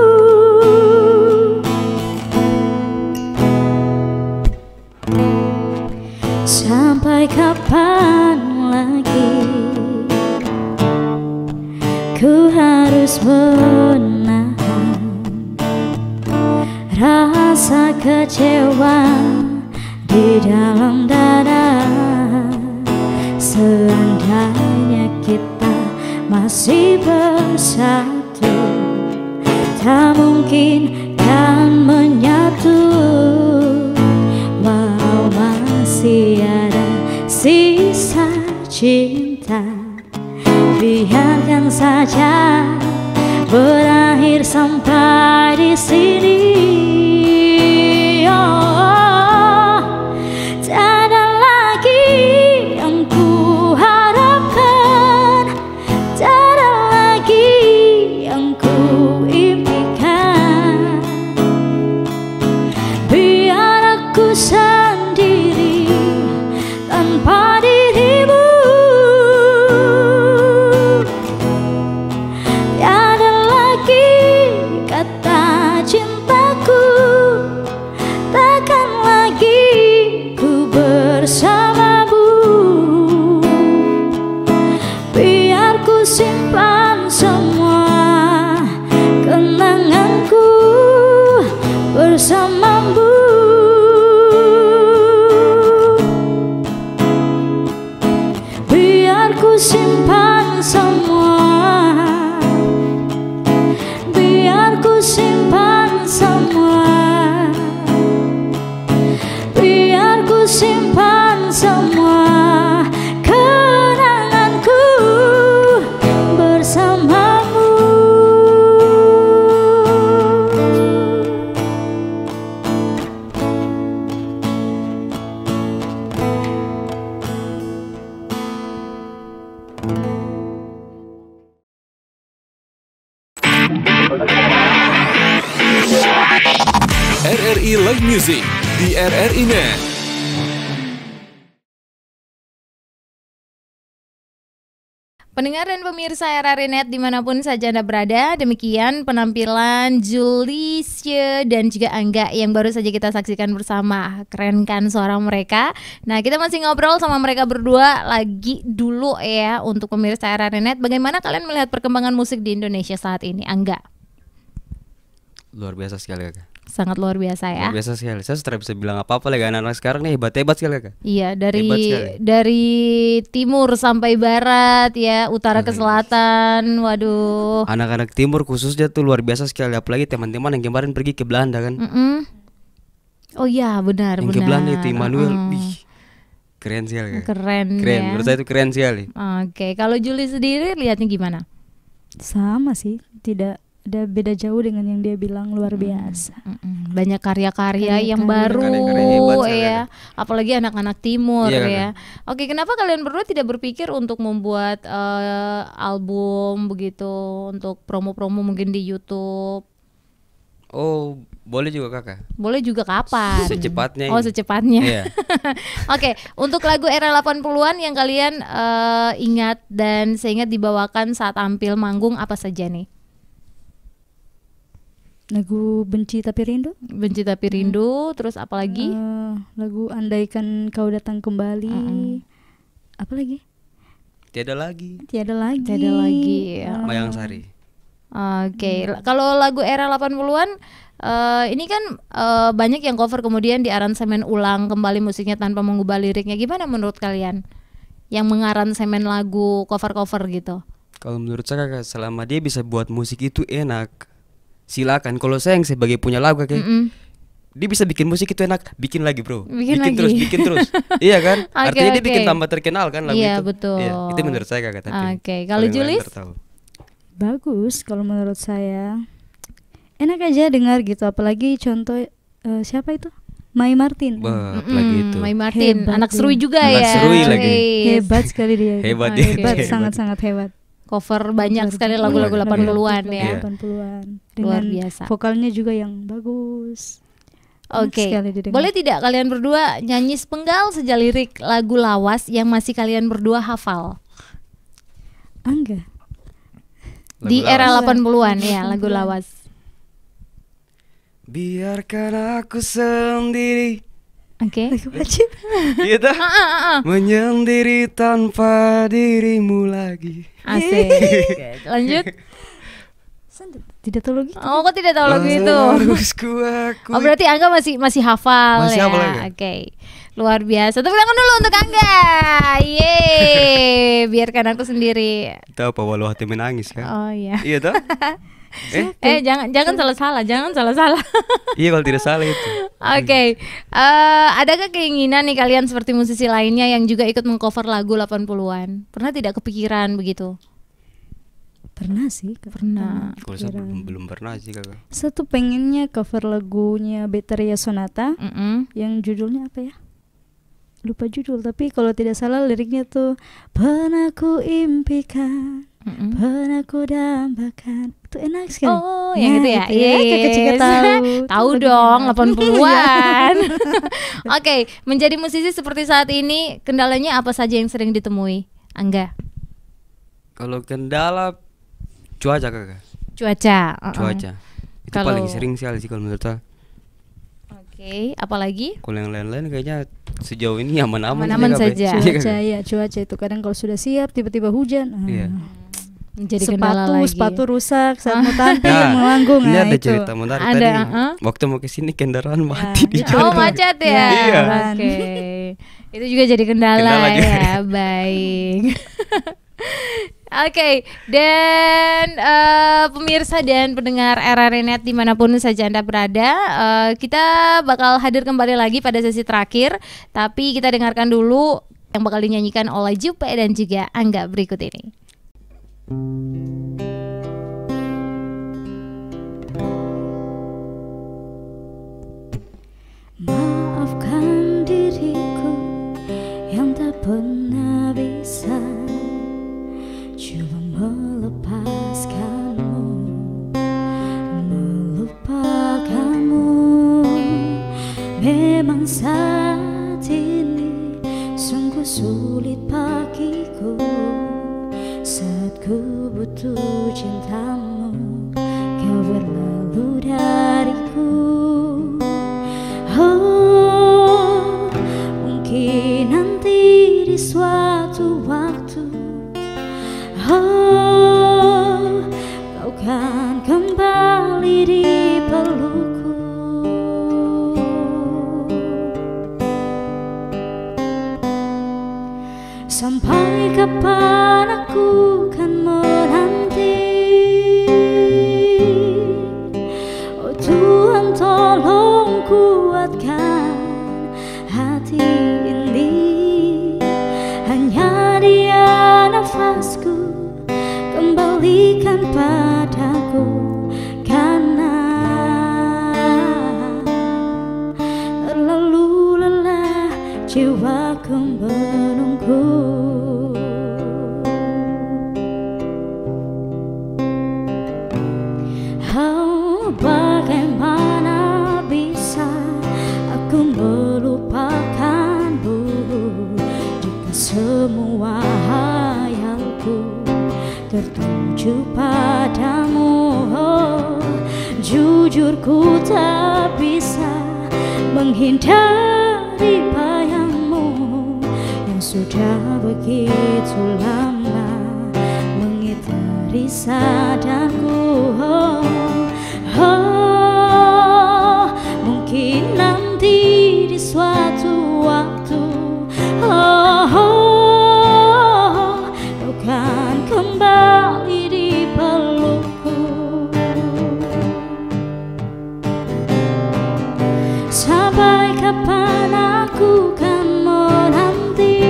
Sampai kapan lagi ku harus menahan rasa kecewa di dalam dada. Seandainya kita masih bersatu, tak mungkin kan menyatu. Walau masih ada sisa cinta, biarkan saja berakhir sampai di sini. Oh, tiada lagi yang ku harapkan, tiada lagi yang ku impikan. Biar aku sendiri tanpa dirimu. Tiada lagi kata cintaku, takkan lagi ku bersamamu. Biar ku simpan semua kenanganku bersamamu. Biar ku simpan semua, biar ku simpan semua, biar ku simpan semua kenanganku bersamamu. R R I Live Music di R R I Net. Pendengar dan pemirsa R R I Net dimanapun saja Anda berada, demikian penampilan Julisye dan juga Angga yang baru saja kita saksikan bersama. Keren kan suara mereka? Nah, kita masih ngobrol sama mereka berdua lagi dulu ya untuk pemirsa R R I Net. Bagaimana kalian melihat perkembangan musik di Indonesia saat ini, Angga? Luar biasa sekali Kak. Sangat luar biasa ya. Luar biasa sekali. Saya sudah bisa bilang apa-apa lagi anak-anak sekarang nih hebat-hebat sekali Kak. Iya, dari dari timur sampai barat ya, utara ke selatan. Waduh. Anak-anak timur khususnya tuh luar biasa sekali, apalagi teman-teman yang kemarin pergi ke Belanda kan. Mm-mm. Oh iya, benar yang benar. Yang ke Belanda itu Immanuel. Uh-uh. Wih, keren sekali Kak. Keren. Keren. Ya. Menurut saya itu keren sekali. Oke, kalau Juli sendiri lihatnya gimana? Sama sih, tidak ada beda jauh dengan yang dia bilang, luar biasa. Mm-mm. Banyak karya-karya yang Karya-karya. baru Karya-karya hebat sekali ya, apalagi anak-anak timur Iya, ya. Oke, kenapa kalian berdua tidak berpikir untuk membuat eh, album begitu untuk promo-promo mungkin di YouTube? Oh, boleh juga kakak. Boleh juga kapan? Secepatnya Oh, ini. secepatnya. Iya. Oke, untuk lagu era delapan puluhan yang kalian eh, ingat dan seingat dibawakan saat tampil manggung apa saja nih? Lagu Benci Tapi Rindu. Benci Tapi Rindu, terus apa lagi? Eh, lagu Andaikan Kau Datang Kembali. Mm-mm. Apa lagi? Tiada lagi. Tiada lagi. Tiada lagi. ya. Mayang Sari. Oke, L- kalau lagu era delapan puluhan eh, ini kan eh, banyak yang cover kemudian diaransemen ulang kembali musiknya tanpa mengubah liriknya. Gimana menurut kalian yang mengaransemen lagu cover-cover gitu? Kalau menurut saya kakak, selama dia bisa buat musik itu enak, silakan. Kalau saya yang sebagai punya lagu kakak, Mm-mm. dia bisa bikin musik itu enak, bikin lagi bro, Bikin lagi. terus, bikin terus, iya kan? Oke, Artinya dia oke. bikin tambah terkenal kan lagu Iya, itu. betul. Iya, itu menurut saya kakak. Tapi Oke, kalau yang lain Julis? tertahu. Bagus kalau menurut saya. Enak aja dengar gitu, apalagi contoh eh, siapa itu? Mai Martin. Wah, apalagi Mm-mm, itu. Mai Martin, Hebat anak dia. serui juga Anak ya. serui lagi. Wis. Hebat sekali dia. Hebat Oh, dia. oke. Hebat, Hebat. sangat-sangat hebat. Cover banyak Cover sekali banyak. lagu-lagu Iya. delapan puluhan ya. Iya. delapan puluhan. Luar Dengan biasa. vokalnya juga yang bagus. Enak Oke, sekali didengar. boleh tidak kalian berdua nyanyi sepenggal saja lirik lagu lawas yang masih kalian berdua hafal? Angga. Di Lagu era lawas. delapan puluhan ya, lagu lawas. Biarkan aku sendiri. Oke. Gitu. Menyendiri tanpa dirimu lagi. Asik. Lanjut. Tidak tahu lagi. Oh, kok tidak tahu lagu itu? Harus kuakui. Oh, berarti Angga masih masih hafal Masih ya. hafal, Angga. Oke. Luar biasa. Tepuk tangan dulu untuk Angga. Yeay. Biarkan aku sendiri. Tahu apa walau hati menangis kan? Oh iya. Iya toh? eh, Eh, jangan jangan salah-salah, jangan salah-salah. iya kalau tidak salah itu. Oke, eh, adakah keinginan nih kalian seperti musisi lainnya yang juga ikut mengcover lagu delapan puluhan? Pernah tidak kepikiran begitu? Pernah sih. Pernah. Kalau saya belum, belum pernah sih kakak. Satu pengennya cover lagunya Betteria Sonata Mm-mm. yang judulnya apa ya? Lupa judul, tapi kalau tidak salah liriknya tuh pernah ku impikan, Mm-mm. pernah ku dambakan. Itu enak sekali. Oh, yang itu ya. itu ya, kakak juga Yes. tahu. Tahu Itu dong, enak. delapan puluhan. Oke, menjadi musisi seperti saat ini, kendalanya apa saja yang sering ditemui? Angga. Kalau kendala cuaca kakak. Cuaca. uh-uh. Cuaca. Itu Kalau- paling sering sekali sih kalau menurut saya. Oke, apalagi? Kalau yang lain-lain kayaknya sejauh ini aman-aman, Aman-aman kakak. saja. Iya, Cuaca kakak. ya, cuaca itu kadang kalau sudah siap tiba-tiba hujan. Ah. Iya. Menjadi kendala sepatu lagi. sepatu rusak saat mau tampil Nah, manggung. ini Nah, ada itu. cerita menarik Ada, tadi. uh-uh. Waktu mau ke sini kendaraan mati di itu. Oh, jalan. macet ya. Iya. Oke. Itu juga jadi kendala, Kendala juga. ya. Baik. Oke, dan eh, pemirsa dan pendengar R R I Net dimanapun saja Anda berada, eh, kita bakal hadir kembali lagi pada sesi terakhir. Tapi kita dengarkan dulu yang bakal dinyanyikan oleh Jupe dan juga Angga berikut ini. Maafkan diriku yang tak pernah bisa coba melepaskanmu, melupakanmu. Memang saat ini sungguh sulit bagiku saat ku butuh cintamu, kau berlalu dariku. Oh, mungkin nanti di suatu waktu, oh, kau kan kembali di pelukku. Sampai kapan aku kan menanti? Oh Tuhan, tolong kuatkan hati ini. Hanya dia nafasku, kembalikan padaku jiwaku menunggu. Oh, bagaimana bisa aku melupakanmu jika semua hayalku tertuju padamu. Oh, jujur ku tak bisa menghindari bayangmu yang sudah begitu lama mengitari sadarku. Oh, oh, mungkin nanti di suatu waktu, oh, oh, kau kan kembali di pelukku. Sampai kapan aku kan menanti?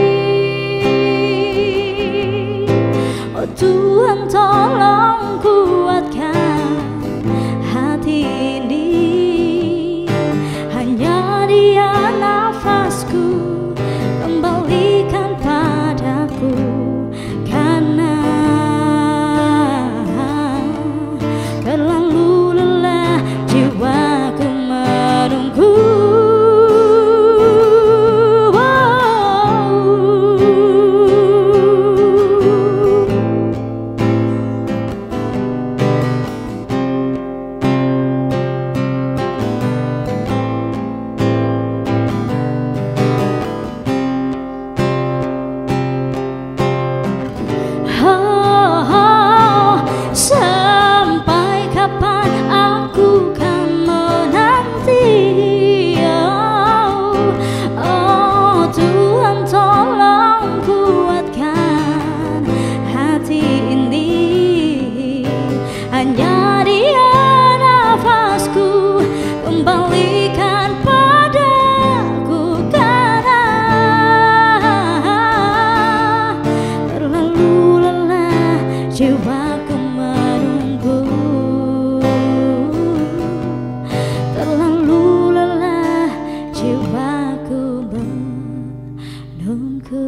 Oh Tuhan, tolong kuatkan hati ini. Hanya Dia nafasku, kembalikan padaku. Karena terlalu lelah jiwaku menunggu. Hanya Dia nafasku, kembalikan padaku. Karena terlalu lelah jiwaku menunggu. Terlalu lelah jiwaku menunggu.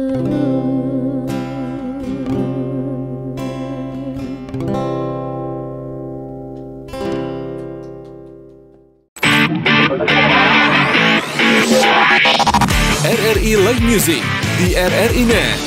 R R I Live Music di R R I Net.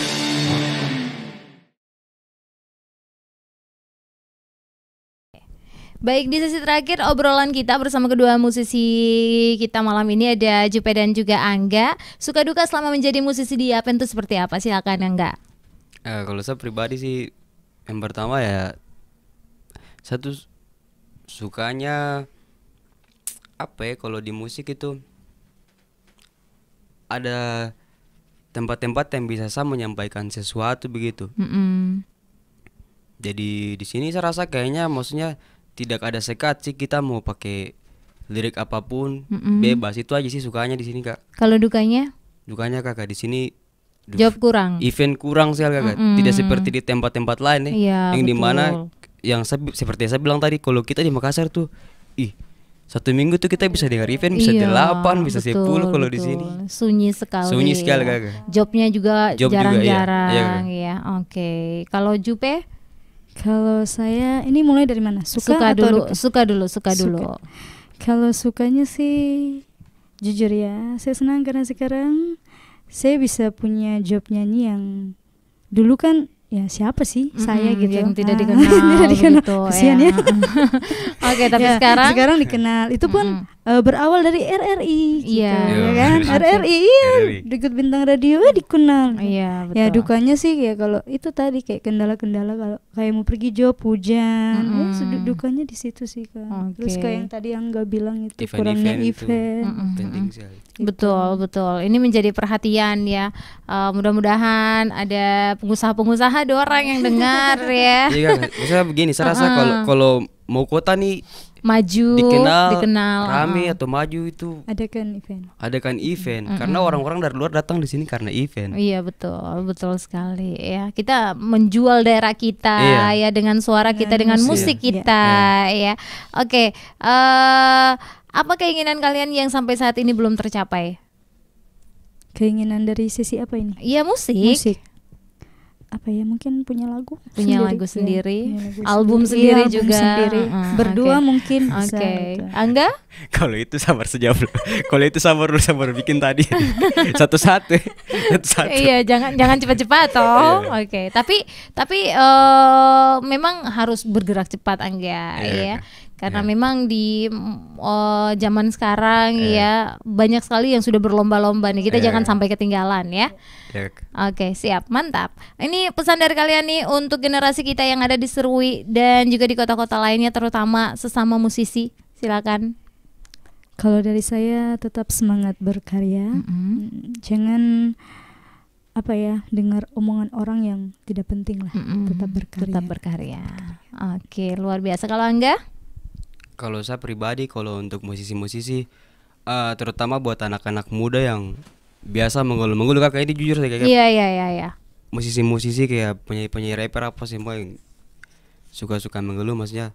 Baik, di sesi terakhir obrolan kita bersama kedua musisi kita malam ini ada Jupe dan juga Angga. Suka duka selama menjadi musisi di Yapen itu seperti apa? Silakan Angga. Eh, kalau saya pribadi sih, yang pertama ya satu sukanya apa ya, kalau di musik itu ada tempat-tempat yang bisa saya menyampaikan sesuatu begitu. Mm-mm. Jadi di sini saya rasa kayaknya maksudnya tidak ada sekat sih, kita mau pakai lirik apapun Mm-mm. bebas, itu aja sih sukanya di sini Kak. Kalau dukanya? Dukanya Kakak di sini du- Job kurang. event kurang sekali Kakak. Mm-mm. Tidak seperti di tempat-tempat lain ya, Iya, yang betul. dimana yang saya, seperti yang saya bilang tadi, kalau kita di Makassar tuh, ih satu minggu tuh kita bisa dengar event bisa Iya, delapan, bisa betul, sepuluh. Kalau di betul. sini sunyi sekali. Sunyi sekali, ya. Kakak. Jobnya juga Job juga, iya. jarang-jarang Iya, ya. Oke. Kalau Jupe? Kalau saya ini mulai dari mana? Suka, Suka atau dulu, duka? suka dulu, suka dulu. Kalau sukanya sih jujur ya, saya senang karena sekarang saya bisa punya job nyanyi yang dulu kan ya siapa sih Mm-mm, saya gitu yang tidak Ah, dikenal tidak dikenal begitu, kesian ya. ya. Oke, tapi Ya, sekarang sekarang dikenal. Itu pun eh, berawal dari R R I gitu, Iya. ya kan? Oke. R R I iya, ikut bintang radio eh dikenal. Iya, Ya betul. dukanya sih ya kalau itu tadi kayak kendala-kendala kalau kayak mau pergi job hujan. Ya, Mm-mm. sedu- dukanya di situ sih kan. Terus Oke. kayak yang tadi yang nggak bilang itu Event-event kurangnya itu event. Mm-mm. penting sekali. Betul, betul. Ini menjadi perhatian ya. Eh, mudah-mudahan ada pengusaha-pengusaha, ada orang yang dengar ya. Iya kan, maksudnya begini, saya rasa Uh-uh. kalau kalau mau kota nih Maju, dikenal, dikenal, rame uh-uh. atau maju itu Adakan event. adakan event, Mm-mm. karena orang-orang dari luar datang di sini karena event. Iya, betul, betul sekali ya. Kita menjual daerah kita Iya. ya dengan suara kita, dengan musik musik. Iya. kita ya. Oke, eh apa keinginan kalian yang sampai saat ini belum tercapai? Keinginan dari sisi apa ini? Iya, musik. Musik. Apa ya, mungkin punya lagu punya sendiri. lagu sendiri, Ya, punya lagu album sendiri. sendiri Iya, album juga. sendiri. Uh, Berdua okay. mungkin Oke. bisa, Okay. gitu. Angga? Kalau itu sabar saja bro. Kalau itu sabar dulu, sabar bikin tadi satu-satu, satu-satu. Iya, jangan jangan cepat-cepat toh. Oke, okay. tapi tapi uh, memang harus bergerak cepat Angga, Iya, ya. Karena yeah. memang di uh, zaman sekarang yeah. ya banyak sekali yang sudah berlomba-lomba nih. Kita yeah. jangan sampai ketinggalan ya. Yeah. Oke, okay, siap, mantap. Ini pesan dari kalian nih untuk generasi kita yang ada di Serui dan juga di kota-kota lainnya, terutama sesama musisi. Silakan. Kalau dari saya tetap semangat berkarya. Mm-hmm. Jangan apa ya, dengar omongan orang yang tidak penting lah. Mm-hmm. Tetap berkarya. Tetap berkarya. Oke, luar biasa. Kalau Angga? Kalau saya pribadi, kalau untuk musisi-musisi, uh, terutama buat anak-anak muda yang biasa mengeluh-mengeluh, kayak ini jujur saya kayak Iya iya iya iya. musisi-musisi kayak penyanyi-penyanyi rapper apa semua yang suka-suka mengeluh, maksudnya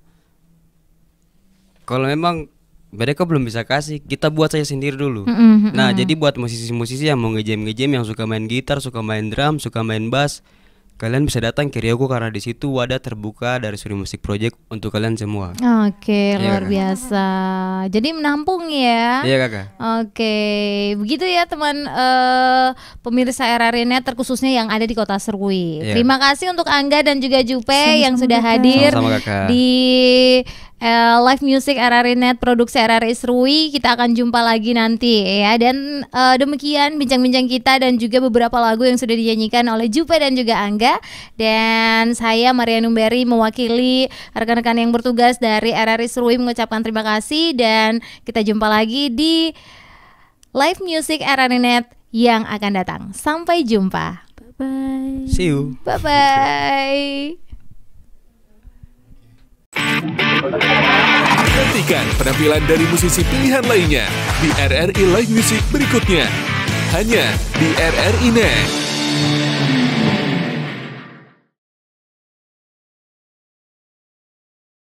kalau memang mereka belum bisa kasih, kita buat saja sendiri dulu. Mm-hmm. Nah, jadi buat musisi-musisi yang mau nge-jam-nge-jam, yang suka main gitar, suka main drum, suka main bass, kalian bisa datang ke Riogo karena di situ wadah terbuka dari Serui Music Project untuk kalian semua. Oke, Iya, luar Kak. biasa. Jadi menampung ya. Iya, Kakak. Oke, begitu ya teman uh, pemirsa R R I Net terkhususnya yang ada di Kota Serui. Iya. Terima kasih untuk Angga dan juga Jupe Sama-sama, yang sudah Kakak. hadir Sama-sama, Kakak. di uh, Live Music R R I Net produksi R R I Serui. Kita akan jumpa lagi nanti ya. Dan uh, demikian bincang-bincang kita dan juga beberapa lagu yang sudah dinyanyikan oleh Jupe dan juga Angga. Dan saya Maria Numberi mewakili rekan-rekan yang bertugas dari R R I Serui mengucapkan terima kasih, dan kita jumpa lagi di Live Music R R I Net yang akan datang. Sampai jumpa. Bye. See you. Bye-bye. Nantikan penampilan dari musisi pilihan lainnya di R R I Live Music berikutnya. Hanya di R R I Net.